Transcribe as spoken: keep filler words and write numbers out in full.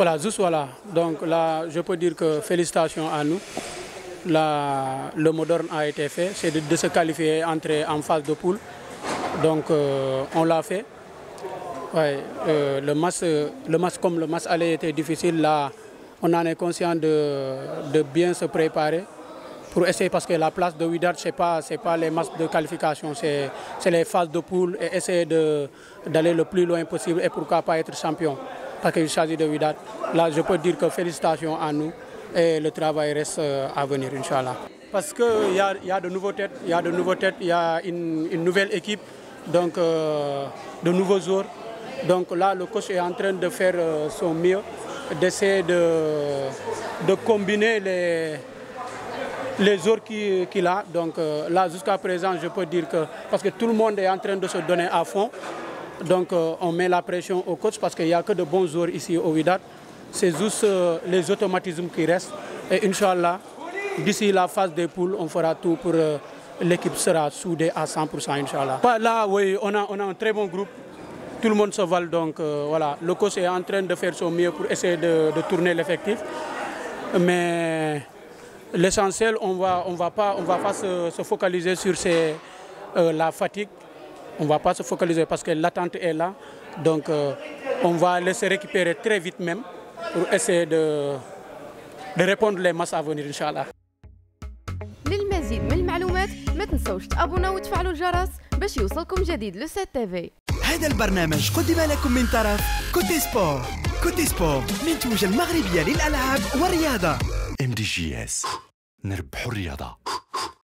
Voilà, juste voilà. Donc là, je peux dire que félicitations à nous. Là, le Moderne a été fait, c'est de, de se qualifier, entrer en phase de poule. Donc euh, on l'a fait. Ouais, euh, le, match, le match comme le match aller était difficile, là on en est conscient de, de bien se préparer pour essayer, parce que la place de Wydad, ce n'est pas, pas les matchs de qualification, c'est les phases de poule et essayer d'aller le plus loin possible et pourquoi pas être champion, parce qu'il s'agit de Wydad. Là je peux dire que félicitations à nous. Et le travail reste à venir, Inch'Allah. Parce qu'il y a, y a de nouveaux têtes, il y a de nouveaux têtes, il y a une, une nouvelle équipe, donc euh, de nouveaux joueurs. Donc là, le coach est en train de faire euh, son mieux, d'essayer de, de combiner les, les joueurs qu'il qu'il a. Donc euh, là, jusqu'à présent, je peux dire que, parce que tout le monde est en train de se donner à fond, donc euh, on met la pression au coach parce qu'il n'y a que de bons joueurs ici au Wydad. C'est juste euh, les automatismes qui restent. Et Inch'Allah, d'ici la phase des poules, on fera tout pour euh, l'équipe sera soudée à cent pour cent, Inch'Allah. Là, oui, on a, on a un très bon groupe. Tout le monde se vale, donc euh, voilà. Le coach est en train de faire son mieux pour essayer de, de tourner l'effectif. Mais l'essentiel, on va, on va pas, on va pas se, se focaliser sur ces, euh, la fatigue. On ne va pas se focaliser parce que l'attente est là. Donc euh, on va laisser récupérer très vite même, pour essayer de, de répondre les masses à venir, Inch'Allah. للمزيد من المعلومات ما تنسوش تابونا وتفعلوا الجرس باش يوصلكم جديد لو سات تي في. هذا البرنامج قدم لكم من طرف كوتي سبور. كوتي سبور منتوجة المغربية للألعاب والرياضة. ام دي جي اس، نربحوا الرياضة.